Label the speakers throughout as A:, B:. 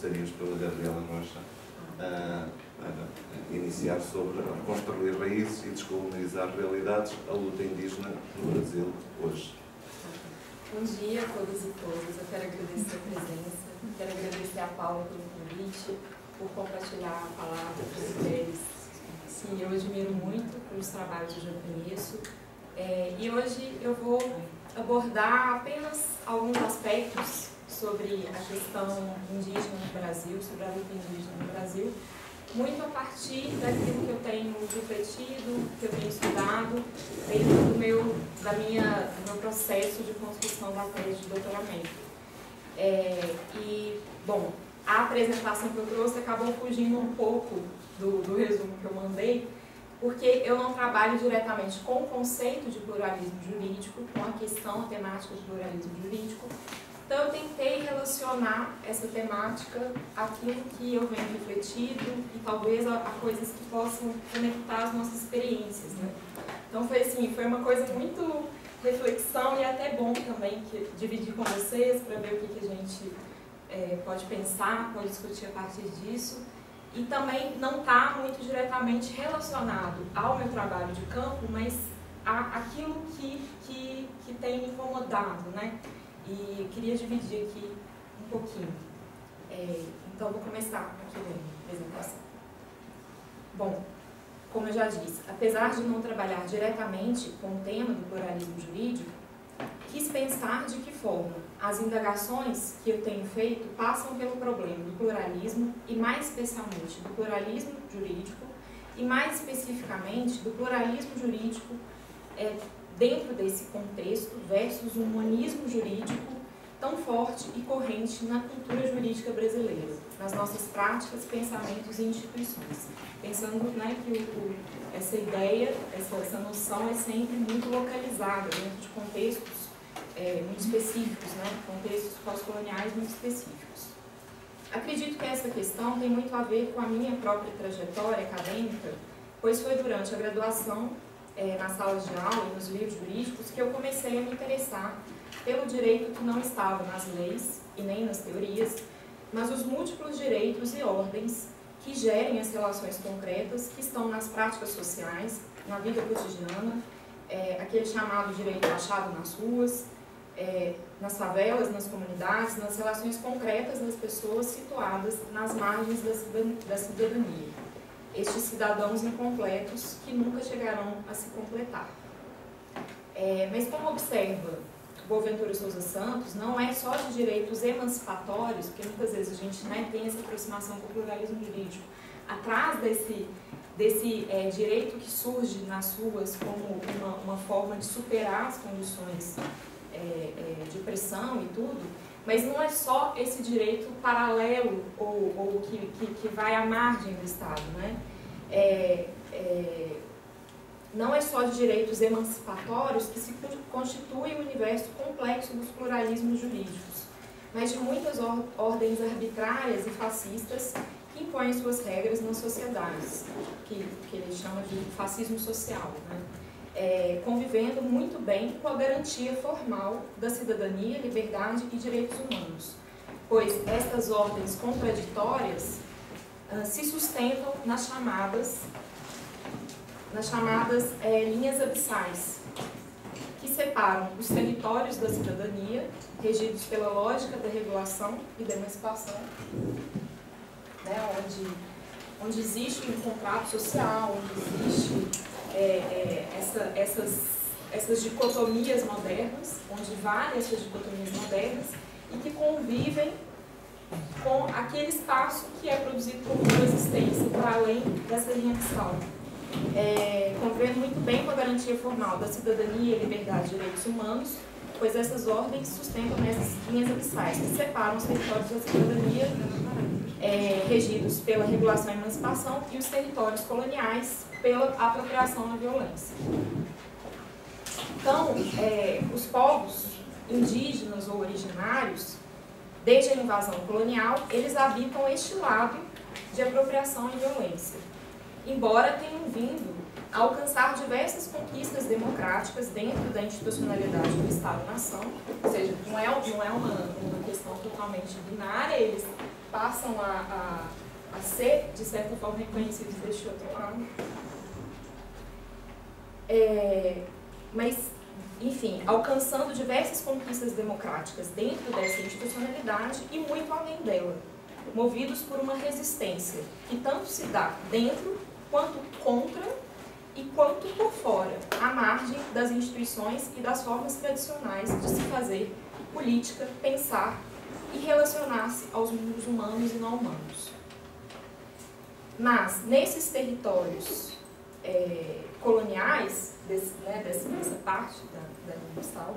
A: Passarios pela Gabriela Rocha, para iniciar sobre construir raízes e descolonizar realidades, a luta indígena no Brasil hoje.
B: Bom dia a todos e todas. Eu quero agradecer a presença, quero agradecer a Paula pelo convite, por compartilhar a palavra com as mulheres. Sim, eu admiro muito os trabalhos que eu já conheço. E hoje eu vou abordar apenas alguns aspectos sobre a questão indígena no Brasil, sobre a luta indígena no Brasil, muito a partir daquilo que eu tenho refletido, que eu tenho estudado, dentro do meu processo de construção da tese de doutoramento. Bom, a apresentação que eu trouxe acabou fugindo um pouco do resumo que eu mandei, porque eu não trabalho diretamente com o conceito de pluralismo jurídico, com a questão, a temática de pluralismo jurídico. Então, eu tentei relacionar essa temática àquilo que eu venho refletido e talvez a coisas que possam conectar as nossas experiências, né? Então, foi uma coisa muito reflexão e até bom também dividir com vocês para ver o que a gente pode pensar, pode discutir a partir disso. E também não está muito diretamente relacionado ao meu trabalho de campo, mas àquilo que tem me incomodado, né? E queria dividir aqui um pouquinho. Então, vou começar aqui a apresentação. Bom, como eu já disse, apesar de não trabalhar diretamente com o tema do pluralismo jurídico, quis pensar de que forma as indagações que eu tenho feito passam pelo problema do pluralismo e, mais especialmente, do pluralismo jurídico e, mais especificamente, do pluralismo jurídico dentro desse contexto versus um humanismo jurídico tão forte e corrente na cultura jurídica brasileira, nas nossas práticas, pensamentos e instituições. Pensando, né, que essa ideia, essa noção é sempre muito localizada dentro de contextos muito específicos, né, contextos pós-coloniais muito específicos. Acredito que essa questão tem muito a ver com a minha própria trajetória acadêmica, pois foi durante a graduação, nas salas de aula e nos livros jurídicos, que eu comecei a me interessar pelo direito que não estava nas leis e nem nas teorias, mas os múltiplos direitos e ordens que gerem as relações concretas que estão nas práticas sociais, na vida cotidiana, aquele chamado direito achado nas ruas, nas favelas, nas comunidades, nas relações concretas das pessoas situadas nas margens da cidadania. Estes cidadãos incompletos que nunca chegarão a se completar. Mas como observa Boaventura Souza Santos, não é só de direitos emancipatórios, porque muitas vezes a gente, né, tem essa aproximação com o pluralismo jurídico. Atrás desse direito que surge nas ruas como uma forma de superar as condições de opressão e tudo, mas não é só esse direito paralelo ou que vai à margem do Estado, né? Não é só de direitos emancipatórios que se constitui o universo complexo dos pluralismos jurídicos, mas de muitas ordens arbitrárias e fascistas que impõem suas regras nas sociedades, que ele chama de fascismo social, né? Convivendo muito bem com a garantia formal da cidadania, liberdade e direitos humanos, pois estas ordens contraditórias se sustentam nas chamadas linhas abissais, que separam os territórios da cidadania, regidos pela lógica da regulação e da emancipação, né, onde existe um contrato social, onde existe essas dicotomias modernas, onde valem essas dicotomias modernas e que convivem com aquele espaço que é produzido como coexistência para além dessa linha abissal. Convivendo muito bem com a garantia formal da cidadania, liberdade e direitos humanos, pois essas ordens sustentam essas linhas abissais que separam os territórios da cidadania regidos pela regulação e emancipação e os territórios coloniais pela apropriação na violência. Então, os povos indígenas ou originários, desde a invasão colonial, eles habitam este lado de apropriação e violência, embora tenham vindo a alcançar diversas conquistas democráticas dentro da institucionalidade do Estado-nação, ou seja, não é uma questão totalmente binária, eles passam a ser, de certa forma, reconhecidos deste outro lado. Mas, enfim, alcançando diversas conquistas democráticas dentro dessa institucionalidade e muito além dela, movidos por uma resistência que tanto se dá dentro, quanto contra e quanto por fora, à margem das instituições e das formas tradicionais de se fazer política, pensar e relacionar-se aos mundos humanos e não humanos. Mas, nesses territórios coloniais, dessa parte da Universal,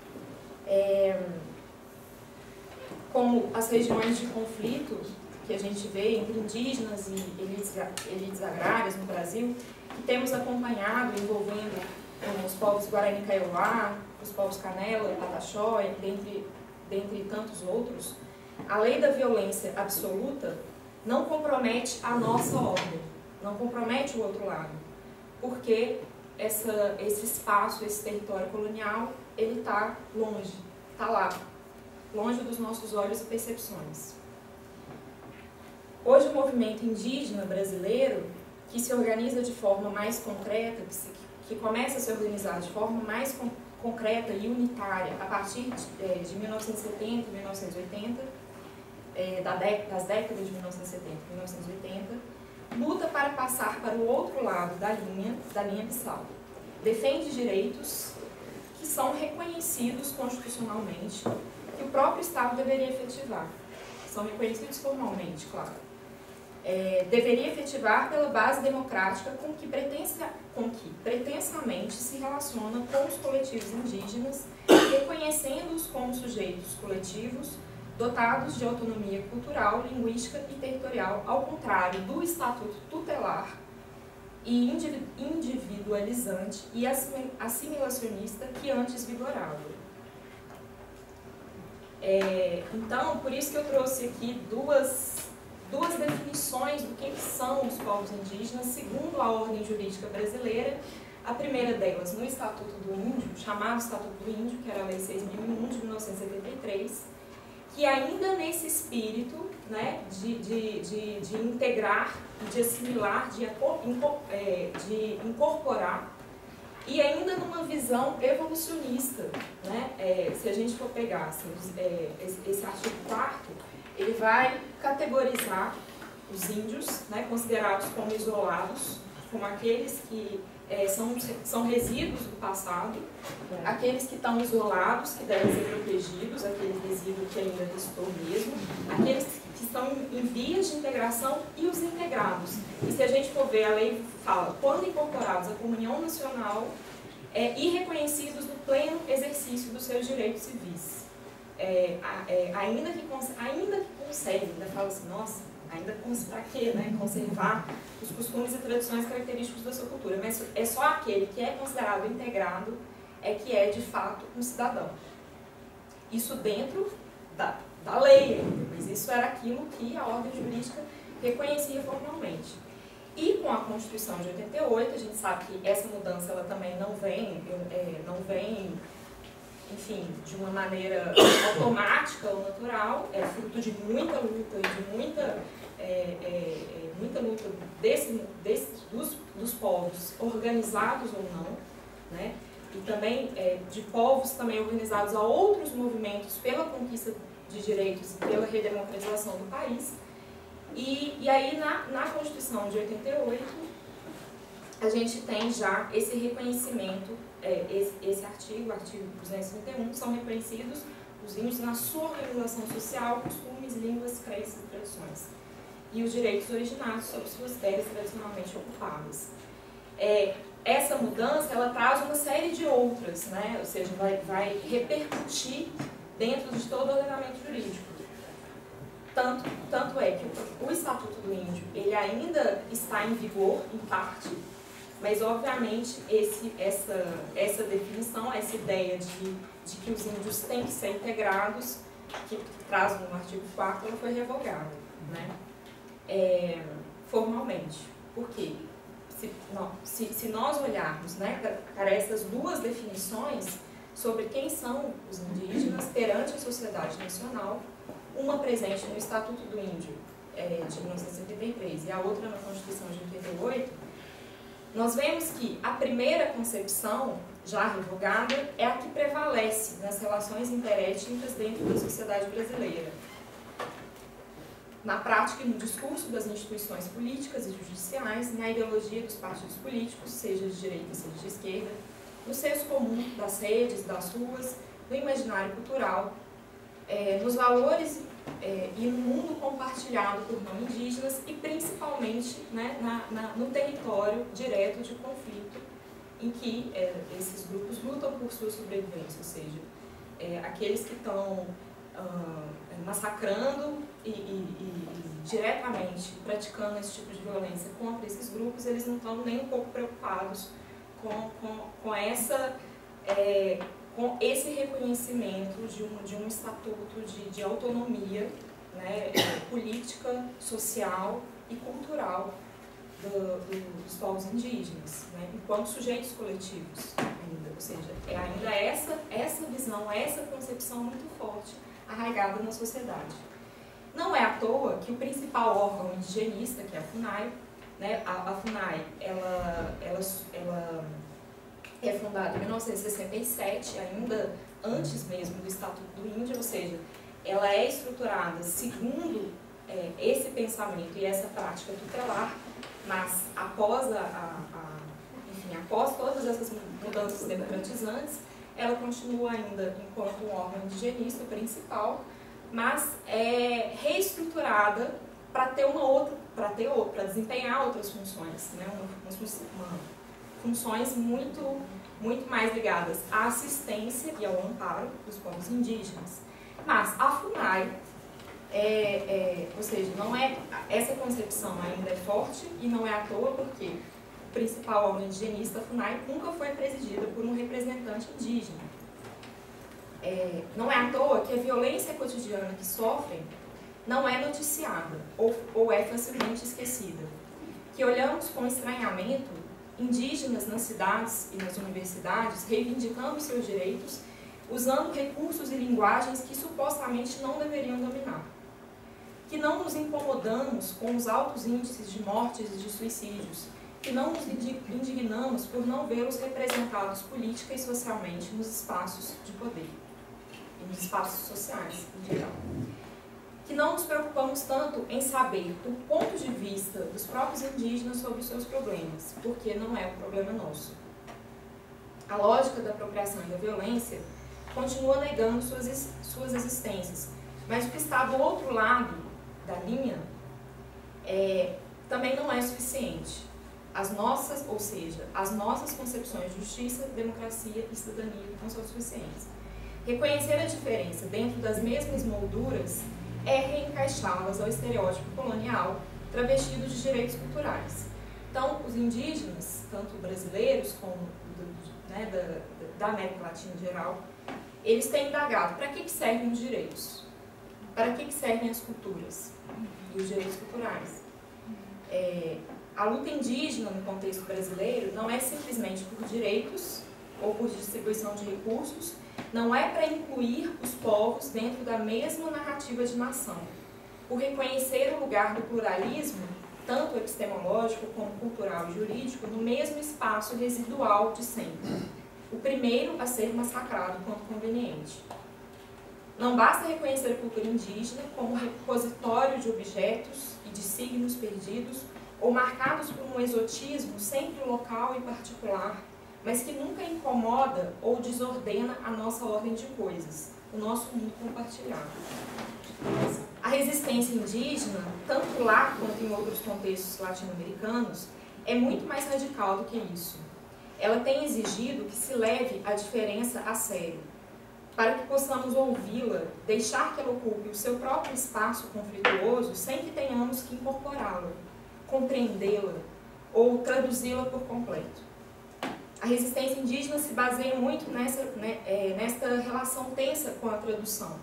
B: como as regiões de conflito que a gente vê entre indígenas e elites agrárias no Brasil, que temos acompanhado, envolvendo os povos Guarani Kaiowá, os povos Canela, Pataxó, dentre tantos outros, a lei da violência absoluta não compromete a nossa ordem, não compromete o outro lado, porque esse espaço, esse território colonial, ele está longe, está lá, longe dos nossos olhos e percepções. Hoje o movimento indígena brasileiro, que se organiza de forma mais concreta, que começa a se organizar de forma mais concreta e unitária a partir de 1970 e 1980, das décadas de 1970 e 1980, luta para passar para o outro lado da linha abissal. Defende direitos que são reconhecidos constitucionalmente, que o próprio Estado deveria efetivar. São reconhecidos formalmente, claro. Deveria efetivar pela base democrática com que pretensamente se relaciona com os coletivos indígenas, reconhecendo-os como sujeitos coletivos dotados de autonomia cultural, linguística e territorial, ao contrário do estatuto tutelar e individualizante e assimilacionista que antes vigorava. Então, por isso que eu trouxe aqui duas definições do que são os povos indígenas, segundo a ordem jurídica brasileira. A primeira delas, no Estatuto do Índio, chamado Estatuto do Índio, que era a Lei 6.001 de 1973, que ainda nesse espírito, né, de integrar, de assimilar, de incorporar, e ainda numa visão evolucionista, né? Se a gente for pegar assim, esse artigo 4º, ele vai categorizar os índios, né, considerados como isolados, como aqueles que são resíduos do passado, aqueles que estão isolados, que devem ser protegidos, aquele resíduo que ainda restou mesmo, aqueles que estão em vias de integração e os integrados. E se a gente for ver, a lei fala, quando incorporados à comunhão nacional e reconhecidos no pleno exercício dos seus direitos civis. Ainda que consegue, ainda fala assim, nossa, ainda para quê, né? Conservar os costumes e tradições característicos da sua cultura, mas é só aquele que é considerado integrado que é de fato um cidadão. Isso dentro da lei, mas isso era aquilo que a ordem jurídica reconhecia formalmente. E com a Constituição de 88, a gente sabe que essa mudança ela também não vem, enfim, de uma maneira automática ou natural, é fruto de muita luta e de muita luta dos povos, organizados ou não, né? E também de povos também organizados a outros movimentos pela conquista de direitos e pela redemocratização do país. E aí, na Constituição de 88, a gente tem já esse reconhecimento, esse artigo 231, são reconhecidos os índios na sua organização social, costumes, línguas, crenças e tradições. E os direitos originários sobre suas terras tradicionalmente ocupadas. Essa mudança, ela traz uma série de outras, né? Ou seja, vai repercutir dentro de todo o ordenamento jurídico. Tanto é que o Estatuto do Índio, ele ainda está em vigor, em parte, mas, obviamente, essa definição, essa ideia de que os índios têm que ser integrados, que traz no artigo 4º, ela foi revogada, né? Formalmente. Por quê? Se nós olharmos, né, para essas duas definições sobre quem são os indígenas perante a sociedade nacional, uma presente no Estatuto do Índio, de 1973, e a outra na Constituição de 88, nós vemos que a primeira concepção, já revogada, é a que prevalece nas relações interétnicas dentro da sociedade brasileira. Na prática e no discurso das instituições políticas e judiciais, na ideologia dos partidos políticos, seja de direita, seja de esquerda, no senso comum das redes, das ruas, no imaginário cultural, nos valores e no mundo compartilhado por não indígenas e principalmente, né, no território direto de conflito em que esses grupos lutam por sua sobrevivência, ou seja, aqueles que estão massacrando e diretamente praticando esse tipo de violência contra esses grupos, eles não estão nem um pouco preocupados com esse reconhecimento de um estatuto de autonomia, né, política, social e cultural dos povos indígenas, né, enquanto sujeitos coletivos ainda, ou seja, ainda essa visão, essa concepção muito forte arraigada na sociedade. Não é à toa que o principal órgão indigenista, que é a FUNAI, né, a FUNAI, ela é fundada em 1967, ainda antes mesmo do Estatuto do Índio, ou seja, ela é estruturada segundo esse pensamento e essa prática tutelar, mas após após todas essas mudanças democratizantes, ela continua ainda enquanto um órgão indigenista principal, mas é reestruturada para ter para desempenhar outras funções, né? Funções muito mais ligadas à assistência e ao amparo dos povos indígenas. Mas a FUNAI, ou seja, essa concepção ainda é forte e não é à toa porque o principal órgão indigenista, a FUNAI, nunca foi presidida por um representante indígena. Não é à toa que a violência cotidiana que sofrem não é noticiada ou é facilmente esquecida. Que olhamos com estranhamento indígenas nas cidades e nas universidades reivindicando seus direitos, usando recursos e linguagens que supostamente não deveriam dominar. Que não nos incomodamos com os altos índices de mortes e de suicídios, que não nos indignamos por não vê-los representados política e socialmente nos espaços de poder e nos espaços sociais em geral. Que não nos preocupamos tanto em saber do ponto de vista dos próprios indígenas sobre os seus problemas, porque não é um problema nosso. A lógica da apropriação e da violência continua negando suas existências, mas o que está do outro lado da linha também não é suficiente. As nossas concepções de justiça, democracia e cidadania não são suficientes. Reconhecer a diferença dentro das mesmas molduras é reencaixá-las ao estereótipo colonial travestido de direitos culturais. Então, os indígenas, tanto brasileiros como da América Latina em geral, eles têm indagado para que servem os direitos, para que servem as culturas e os direitos culturais. A luta indígena no contexto brasileiro não é simplesmente por direitos ou por distribuição de recursos, não é para incluir os povos dentro da mesma narrativa de nação, por reconhecer o lugar do pluralismo, tanto epistemológico como cultural e jurídico, no mesmo espaço residual de sempre, o primeiro a ser massacrado quando conveniente. Não basta reconhecer a cultura indígena como repositório de objetos e de signos perdidos ou marcados por um exotismo sempre local e particular, mas que nunca incomoda ou desordena a nossa ordem de coisas, o nosso mundo compartilhado. A resistência indígena, tanto lá quanto em outros contextos latino-americanos, é muito mais radical do que isso. Ela tem exigido que se leve a diferença a sério, para que possamos ouvi-la, deixar que ela ocupe o seu próprio espaço conflituoso sem que tenhamos que incorporá-la, compreendê-la ou traduzi-la por completo. A resistência indígena se baseia muito nesta relação tensa com a tradução.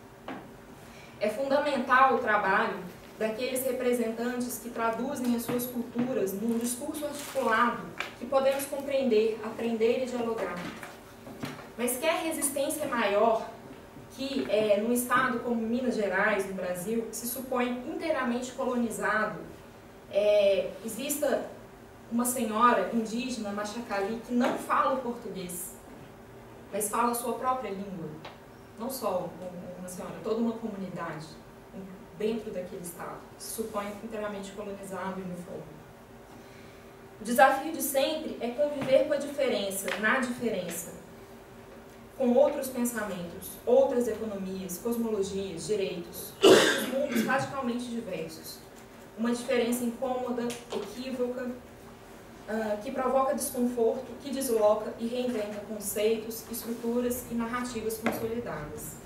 B: É fundamental o trabalho daqueles representantes que traduzem as suas culturas num discurso articulado que podemos compreender, aprender e dialogar. Mas quer resistência maior que num estado como Minas Gerais, no Brasil, se supõe inteiramente colonizado, exista uma senhora indígena, Machacali, que não fala o português, mas fala a sua própria língua. Não só uma senhora, toda uma comunidade dentro daquele estado, que se supõe inteiramente colonizado e uniforme. O desafio de sempre é conviver com a diferença, na diferença, com outros pensamentos, outras economias, cosmologias, direitos, outros mundos radicalmente diversos. Uma diferença incômoda, equívoca, que provoca desconforto, que desloca e reinventa conceitos, estruturas e narrativas consolidadas.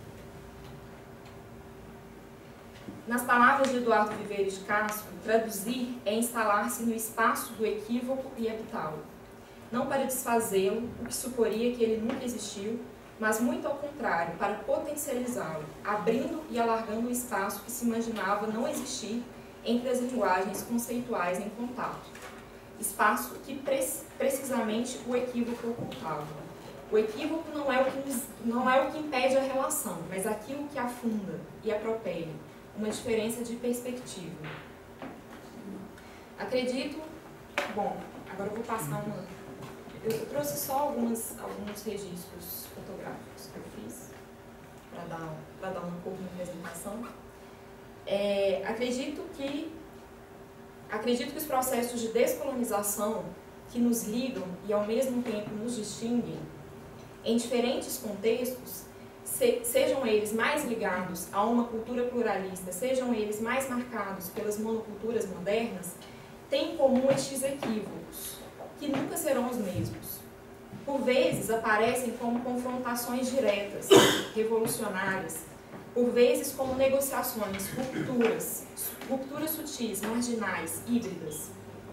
B: Nas palavras de Eduardo Viveiro de Castro, traduzir é instalar-se no espaço do equívoco e habitá-lo. Não para desfazê-lo, o que suporia que ele nunca existiu, mas muito ao contrário, para potencializá-lo, abrindo e alargando o espaço que se imaginava não existir entre as linguagens conceituais em contato. Espaço que precisamente o equívoco ocultava. O equívoco não é o que impede a relação, mas aquilo que afunda e atropela, uma diferença de perspectiva. Acredito... Bom, agora eu vou passar uma... Eu trouxe só alguns registros fotográficos que eu fiz para dar uma cor na apresentação. Acredito que os processos de descolonização que nos ligam e ao mesmo tempo nos distinguem em diferentes contextos, sejam eles mais ligados a uma cultura pluralista, sejam eles mais marcados pelas monoculturas modernas, têm em comum estes equívocos, que nunca serão os mesmos. Por vezes aparecem como confrontações diretas, revolucionárias, por vezes como negociações, rupturas sutis, marginais, híbridas.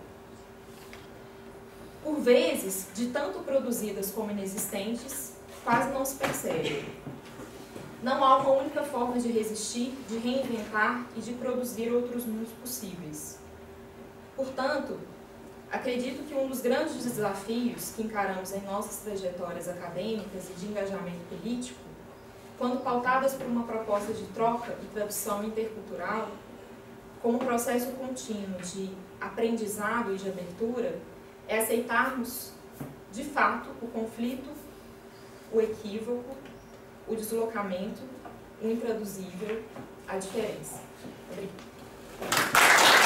B: Por vezes, de tanto produzidas como inexistentes, quase não se percebe. Não há uma única forma de resistir, de reinventar e de produzir outros mundos possíveis. Portanto, acredito que um dos grandes desafios que encaramos em nossas trajetórias acadêmicas e de engajamento político, quando pautadas por uma proposta de troca e tradução intercultural, como um processo contínuo de aprendizado e de abertura, é aceitarmos, de fato, o conflito, o equívoco, o deslocamento, o intraduzível, a diferença. Obrigada.